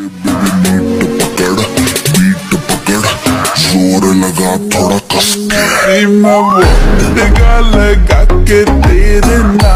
beat पकड़ जोर लगा थोड़ा कस के मैं वो लगा के तेरे